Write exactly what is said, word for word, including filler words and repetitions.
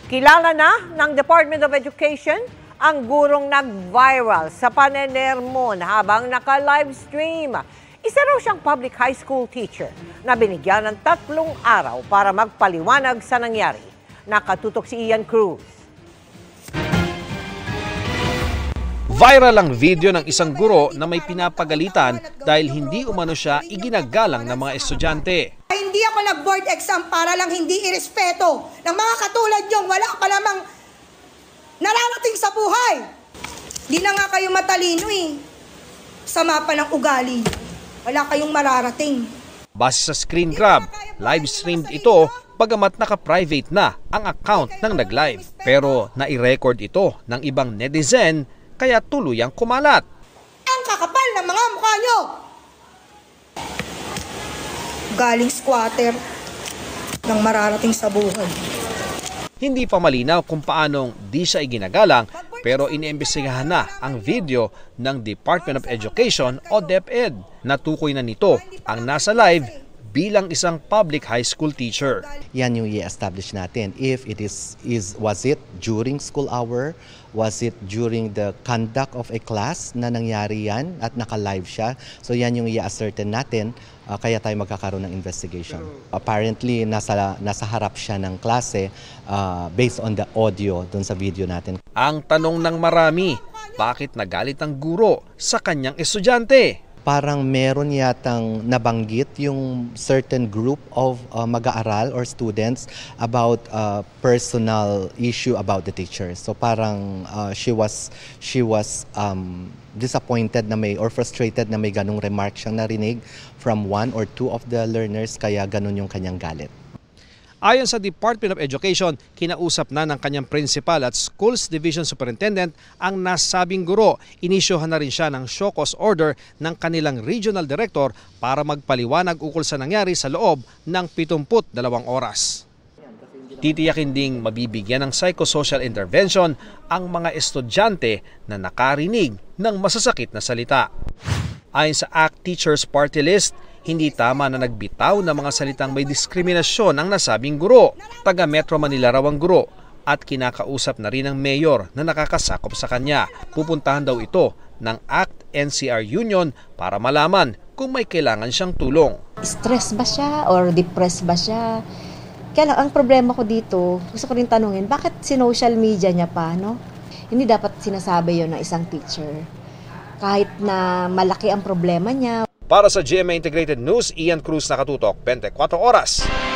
Kilala na ng Department of Education ang gurong nag-viral sa panenermon habang naka-livestream. Isa raw siyang public high school teacher na binigyan ng tatlong araw para magpaliwanag sa nangyari. Nakatutok si Ian Cruz. Viral ang video ng isang guro na may pinapagalitan dahil hindi umano siya iginagalang ng mga estudyante. Hindi ako nag-board exam para lang hindi irespeto ng mga katulad niyong wala pa namang nararating sa buhay. Di na nga kayo matalino eh. Sama pa ng ugali. Wala kayong mararating. Base sa screen grab, live-streamed ito bagamat naka-private na ang account ng nag-live. Pero nai-record ito ng ibang netizen kaya tuluyang kumalat. Ang kakapal ng mga mukha nyo! Galing squatter ng mararating sa buhay. Hindi pa malinaw kung paanong di siya iginagalang pero iniimbestigahan na ang video ng Department of Education o DepEd. Natukoy na nito ang nasa live bilang isang public high school teacher. Yan yung i-establish natin. If it is, is was it during school hour? Was it during the conduct of a class na nangyari yan at naka-live siya? So yan yung i-ascertain natin, uh, kaya tayo magkakaroon ng investigation. Apparently, nasa, nasa harap siya ng klase uh, based on the audio dun sa video natin. Ang tanong ng marami, bakit nagalit ang guro sa kanyang estudyante? Parang meron yatang nabanggit yung certain group of uh, mag-aaral or students about uh, personal issue about the teacher. So parang uh, she was she was um, disappointed na may or frustrated na may ganung remark siyang narinig from one or two of the learners kaya ganun yung kanyang galit. Ayon sa Department of Education, kinausap na ng kanyang principal at Schools Division Superintendent ang nasabing guro. Inisyohan na rin siya ng show cause order ng kanilang regional director para magpaliwanag ukol sa nangyari sa loob ng pitungput dalawang oras. Titiyakin ding mabibigyan ng psychosocial intervention ang mga estudyante na nakarinig ng masasakit na salita. Ayon sa A C T Teachers Party List, hindi tama na nagbitaw ng mga salitang may diskriminasyon ang nasabing guro. Taga Metro Manila raw ang guro at kinakausap na rin ang mayor na nakakasakop sa kanya. Pupuntahan daw ito ng A C T N C R Union para malaman kung may kailangan siyang tulong. Stress ba siya or depressed ba siya? Kaya lang, ang problema ko dito, gusto ko rin tanungin, bakit sinocial media niya pa, no? Hindi dapat sinasabi yon ng isang teacher. Kahit na malaki ang problema niya. Para sa G M A Integrated News, Ian Cruz, nakatutok, twenty-four oras.